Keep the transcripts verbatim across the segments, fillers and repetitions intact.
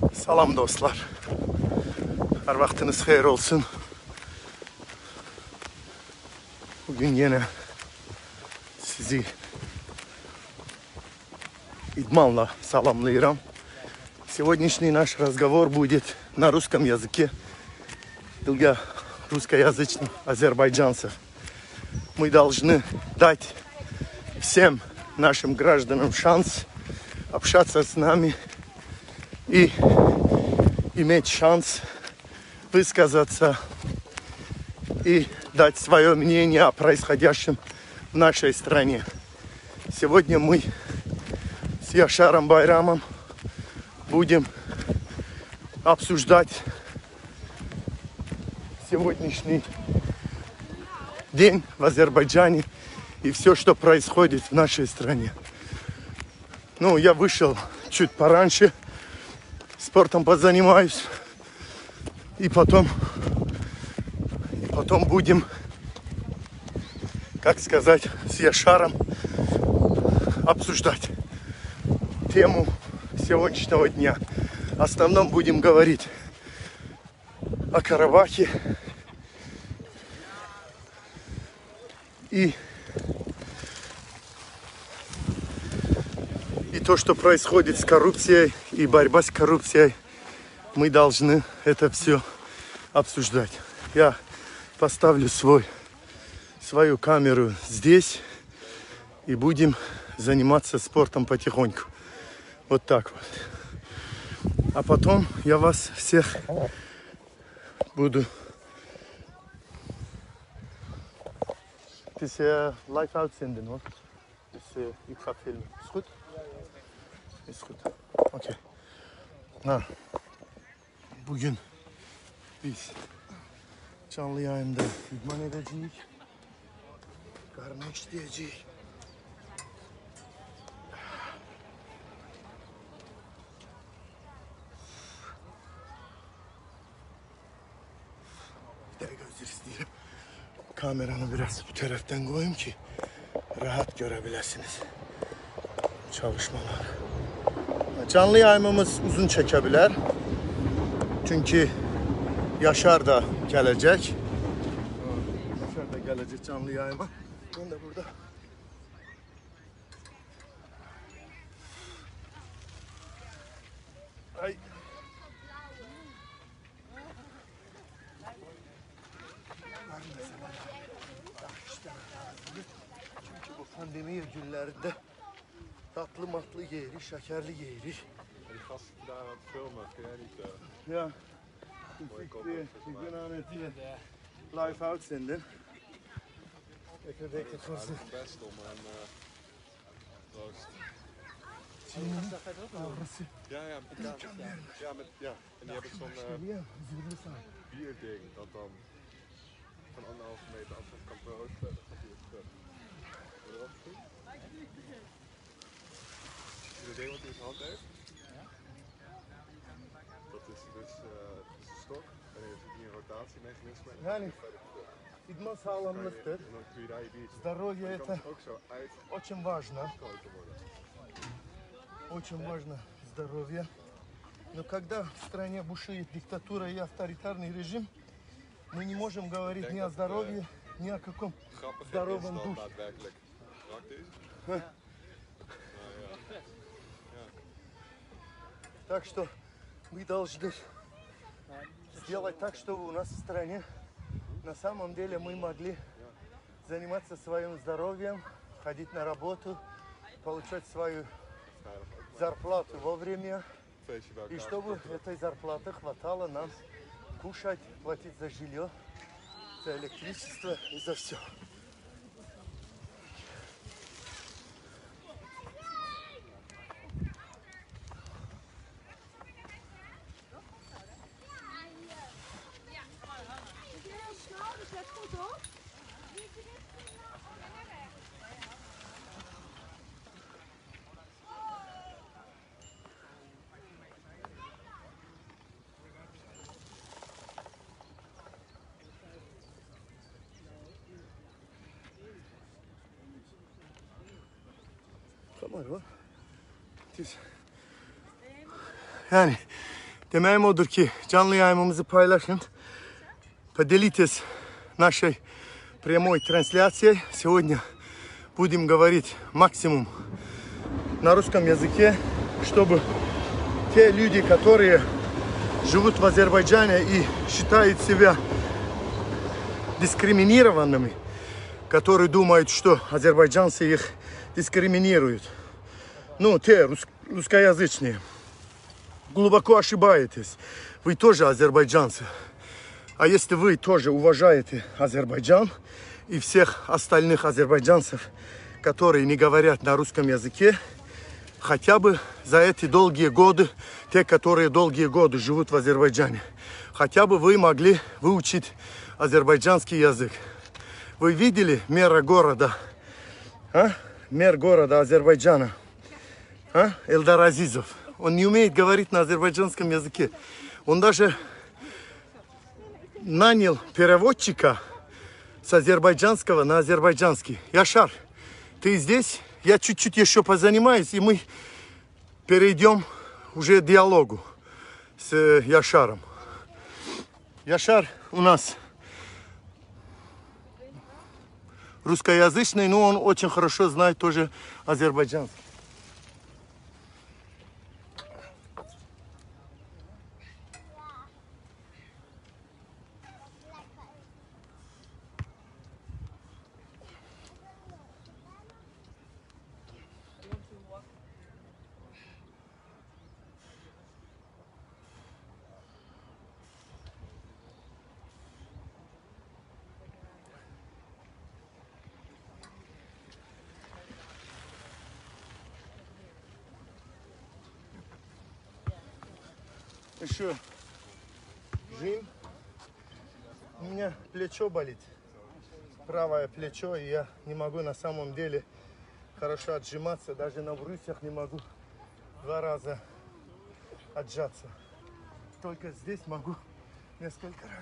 Salam dostlar. Her vaktiniz hayır olsun. Bugün yine sizi idmanla salamlayırам. Сегодняшний наш разговор будет на русском языке для русскоязычных азербайджанцев. Мы должны дать всем нашим гражданам шанс общаться с нами и иметь шанс высказаться и дать свое мнение о происходящем в нашей стране. Сегодня мы с Яшаром Байрамом будем обсуждать сегодняшний день в Азербайджане и все, что происходит в нашей стране. Ну, я вышел чуть пораньше, спортом позанимаюсь, и потом, и потом будем, как сказать, с Яшаром обсуждать тему сегодняшнего дня. В основном будем говорить о Карабахе и, и то, что происходит с коррупцией и борьба с коррупцией. Мы должны это все обсуждать. Я поставлю свой, свою камеру здесь и будем заниматься спортом потихоньку. Вот так вот. А потом я вас всех буду... Het is uh, live uitzenden hoor. Dus uh, ik ga filmen. Is goed? Is goed. Oké. Okay. Nou, bugün biz canlı yayında idman edeceğiz. Karnı işleyeceğiz. Bir daha gözler isteyeyim. Kameranı biraz bu taraftan koyayım ki rahat görebilirsiniz çalışmaları. Canlı yayımımız uzun çekebilir. Çünkü Yaşar da gelecek. Yaşar da gelecek canlı yayıma. Ben de burada. Ay. Çünkü bu pandemi günlerinde tatlı matlı yeri, şekerli yeri. Die gasten daar aan het filmen, kun jij niet... Uh... Ja, ik ben aan het live uitzenden. Ik heb het Het best om een uh, roost. Ja, ja, met, ja, ja, met, ja. En die hebben zo'n uh, bierding dat dan van anderhalve meter afstand kan roosten. Dan gaat hij weer terug. Wil je dat goed? Zie je ding wat hij in zijn hand heeft? Dat is dus uh, is een stok en er zit hier een rotatiemechanisme. Yani idman sağlamlıktır. Здоровье это очень важно. Очень важно здоровье. Но когда в стране бушует диктатура и авторитарный режим, мы не можем говорить ни о здоровье, ни о каком здоровом духе. Так что мы должны сделать так, чтобы у нас в стране на самом деле мы могли заниматься своим здоровьем, ходить на работу, получать свою зарплату вовремя, и чтобы этой зарплаты хватало нам кушать, платить за жилье, за электричество и за все. Yani Demem odur ki canlı yayınımızı paylaşın. Поделитесь нашей прямой трансляцией. Сегодня будем говорить максимум на русском языке, чтобы те люди, которые живут в Азербайджане и считают себя дискриминированными, которые думают, что азербайджанцы их дискриминируют. Ну, те рус- русскоязычные. Глубоко ошибаетесь. Вы тоже азербайджанцы. А если вы тоже уважаете Азербайджан и всех остальных азербайджанцев, которые не говорят на русском языке, хотя бы за эти долгие годы, те, которые долгие годы живут в Азербайджане, хотя бы вы могли выучить азербайджанский язык. Вы видели мэра города, а? Мэр города Азербайджана, а? Эльдар Азизов. Он не умеет говорить на азербайджанском языке. Он даже нанял переводчика с азербайджанского на азербайджанский. Яшар, ты здесь? Я чуть-чуть еще позанимаюсь, и мы перейдем уже к диалогу с Яшаром. Яшар у нас русскоязычный, но он очень хорошо знает тоже азербайджанский. Еще жим. У меня плечо болит. Правое плечо, и я не могу на самом деле хорошо отжиматься. Даже на брусьях не могу два раза отжаться. Только здесь могу несколько раз.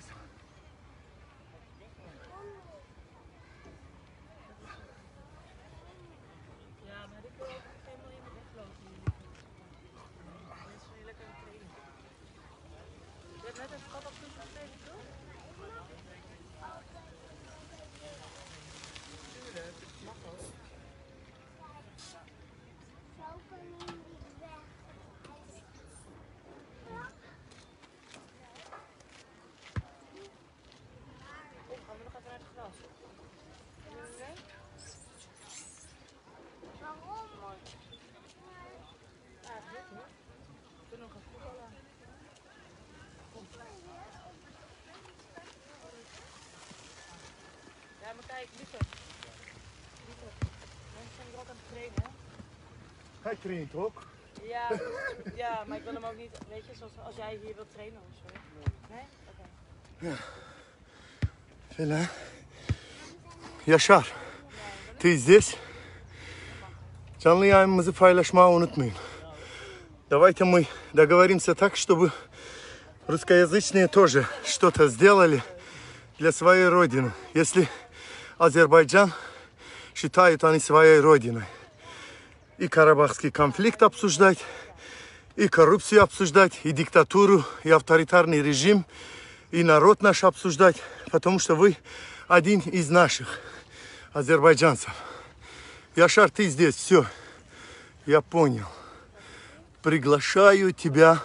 Ja, maar kijk, Lieve. Lieve. Mensen zijn hier ook aan het trainen, hè? Hij traint ook. Ja, ja, maar ik wil hem ook niet, weet je, zoals als jij hier wilt trainen of zo. Nee? Oké. Ja. Филя. Yaşar, ты здесь? Canlı yayınımızı paylaşmayı unutmayın. Давайте мы договоримся так, чтобы русскоязычные тоже что-то сделали для своей родины. Если Азербайджан считают они своей родиной. И карабахский конфликт обсуждать, и коррупцию обсуждать, и диктатуру, и авторитарный режим, и народ наш обсуждать, потому что вы один из наших азербайджанцев. Яшар, ты здесь, все, я понял. Приглашаю тебя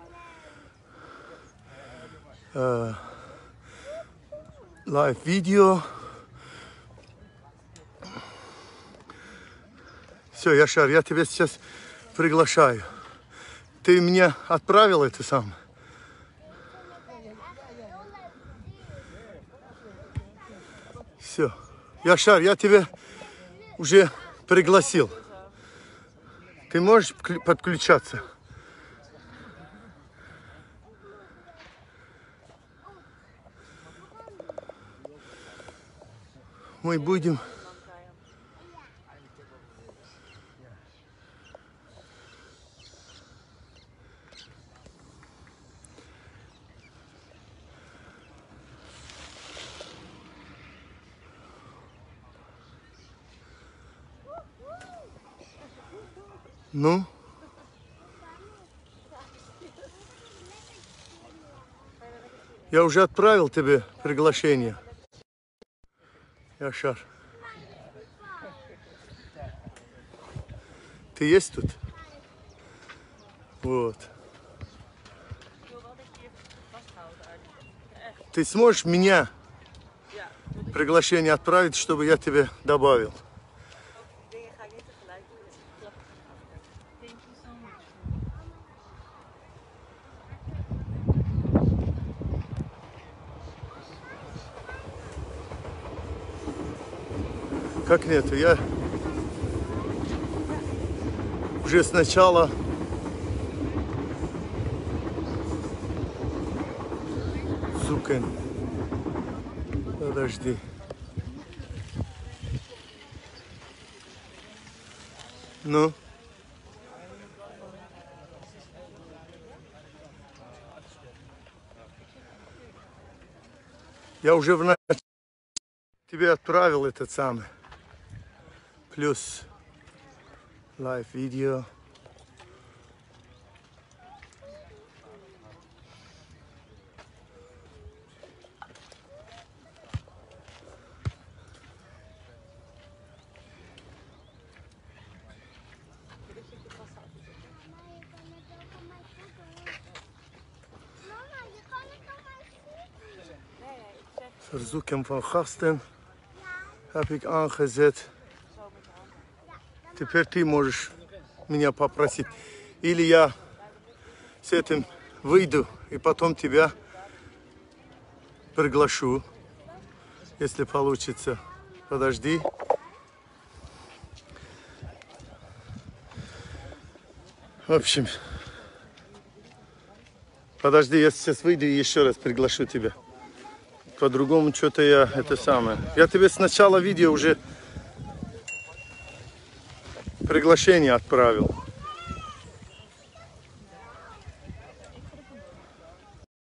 э, лайв-видео. Все, Яшар, я тебя сейчас приглашаю. Ты меня отправил это сам? Все. Яшар, я тебя уже пригласил. Ты можешь подключаться? Мы будем... Ну? Я уже отправил тебе приглашение. Яшар. Ты есть тут? Вот. Ты сможешь меня приглашение отправить, чтобы я тебе добавил? Как нет? Я уже сначала Зукен. Подожди. Ну? Я уже в начале тебе отправил этот самый. Плюс лайв видео. Verzoeken van gasten heb ik aangezet. Теперь ты можешь меня попросить. Или я с этим выйду и потом тебя приглашу, если получится. Подожди. В общем, подожди, я сейчас выйду и еще раз приглашу тебя. По-другому что-то я это самое. Я тебе сначала видео уже приглашение отправил.